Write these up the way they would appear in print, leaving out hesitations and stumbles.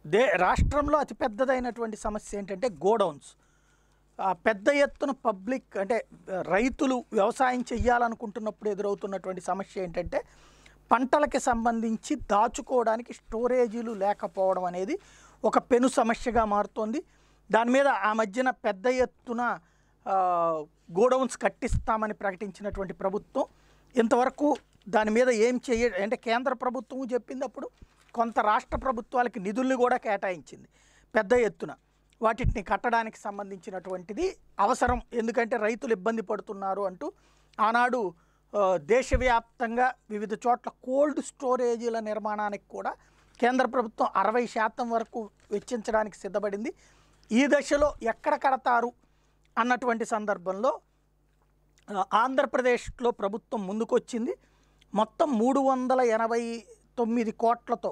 రాష్ట్రంలో అతిపెద్దదైనటువంటి సమస్య ఏంటంటే గోడౌన్స్. పెద్ద ఎత్తున పబ్లిక్ అంటే రైతులు వ్యవసాయం చేయాలనుకుంటున్నప్పుడు ఎదురవుతున్నటువంటి సమస్య ఏంటంటే పంటలకి సంబంధించి దాచుకోవడానికి స్టోరేజీలు లేకపోవడం అనేది ఒక పెను సమస్యగా మారుతోంది. దాని మీద ఆ మధ్యన పెద్ద ఎత్తున గోడౌన్స్ కట్టిస్తామని ప్రకటించినటువంటి ప్రభుత్వం ఇంతవరకు దాని మీద ఏం అంటే కేంద్ర ప్రభుత్వం చెప్పింది, అప్పుడు కొంత రాష్ట్ర ప్రభుత్వాలకి నిధుల్ని కూడా కేటాయించింది పెద్ద ఎత్తున. వాటిని కట్టడానికి సంబంధించినటువంటిది అవసరం, ఎందుకంటే రైతులు ఇబ్బంది పడుతున్నారు అంటూ ఆనాడు దేశవ్యాప్తంగా వివిధ చోట్ల కోల్డ్ స్టోరేజీల నిర్మాణానికి కూడా కేంద్ర ప్రభుత్వం 60% వరకు వెచ్చించడానికి సిద్ధపడింది. ఈ దశలో ఎక్కడ కడతారు అన్నటువంటి సందర్భంలో ఆంధ్రప్రదేశ్లో ప్రభుత్వం ముందుకొచ్చింది. మొత్తం 389 కోట్లతో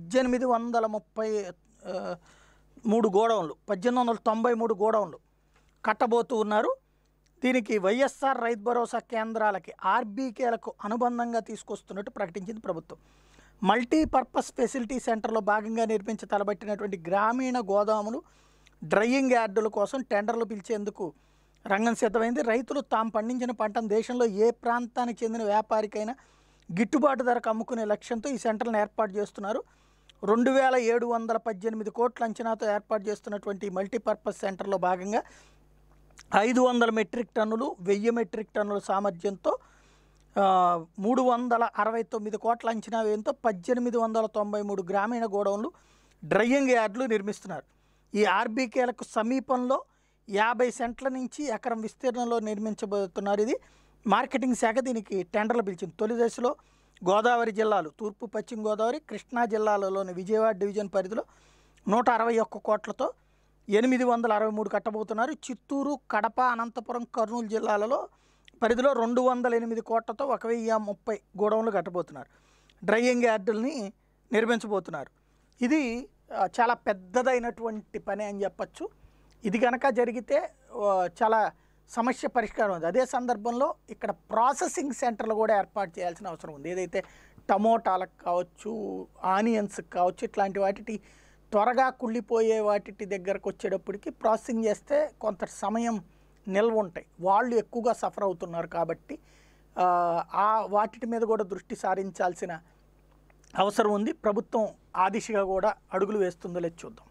1833 గోడౌన్లు, 1893 గోడౌన్లు కట్టబోతూ ఉన్నారు. దీనికి వైఎస్ఆర్ రైతు భరోసా కేంద్రాలకి ఆర్బీకేలకు అనుబంధంగా తీసుకొస్తున్నట్టు ప్రకటించింది ప్రభుత్వం. మల్టీపర్పస్ ఫెసిలిటీ సెంటర్లో భాగంగా నిర్మించి తలబట్టినటువంటి గ్రామీణ గోదాములు, డ్రైయింగ్ యార్డుల కోసం టెండర్లు పిలిచేందుకు రంగం సిద్ధమైంది. రైతులు తాము పండించిన పంటను దేశంలో ఏ ప్రాంతానికి చెందిన వ్యాపారికైనా గిట్టుబాటు ధరకు అమ్ముకునే లక్ష్యంతో ఈ సెంటర్లను ఏర్పాటు చేస్తున్నారు. 2718 కోట్ల అంచనాతో ఏర్పాటు చేస్తున్నటువంటి మల్టీపర్పస్ సెంటర్లో భాగంగా 500 మెట్రిక్ టన్నులు, 1000 మెట్రిక్ టన్నుల సామర్థ్యంతో 369 కోట్ల అంచనా వ్యయంతో 1893 గ్రామీణ గోడౌన్లు, డ్రైయింగ్ యార్డులు నిర్మిస్తున్నారు. ఈ ఆర్బీకేలకు సమీపంలో 50 సెంట్ల నుంచి ఎకరం విస్తీర్ణంలో నిర్మించబోతున్నారు. ఇది మార్కెటింగ్ శాఖ దీనికి టెండర్లు పిలిచింది. తొలి దశలో గోదావరి జిల్లాలు, తూర్పు పశ్చిమ గోదావరి, కృష్ణా జిల్లాలలోని విజయవాడ డివిజన్ పరిధిలో 161 కోట్లతో 863 కట్టబోతున్నారు. చిత్తూరు, కడప, అనంతపురం, కర్నూలు జిల్లాలలో పరిధిలో 208 కోట్లతో 1030 గోడౌన్లు కట్టబోతున్నారు. డ్రైయింగ్ యార్డుల్ని నిర్మించబోతున్నారు. ఇది చాలా పెద్దదైనటువంటి పని అని చెప్పచ్చు. ఇది కనుక జరిగితే చాలా సమస్య పరిష్కారం ఉంది. అదే సందర్భంలో ఇక్కడ ప్రాసెసింగ్ సెంటర్లు కూడా ఏర్పాటు చేయాల్సిన అవసరం ఉంది. ఏదైతే టమోటాలకు కావచ్చు, ఆనియన్స్కి కావచ్చు, ఇట్లాంటి వాటి త్వరగా కుళ్ళిపోయే వాటి దగ్గరకు వచ్చేటప్పటికి ప్రాసెసింగ్ చేస్తే కొంత సమయం నిల్వ ఉంటాయి. వాళ్ళు ఎక్కువగా సఫర్ అవుతున్నారు కాబట్టి వాటి మీద కూడా దృష్టి సారించాల్సిన అవసరం ఉంది. ప్రభుత్వం ఆ దిశగా కూడా అడుగులు వేస్తుందో లేదో చూద్దాం.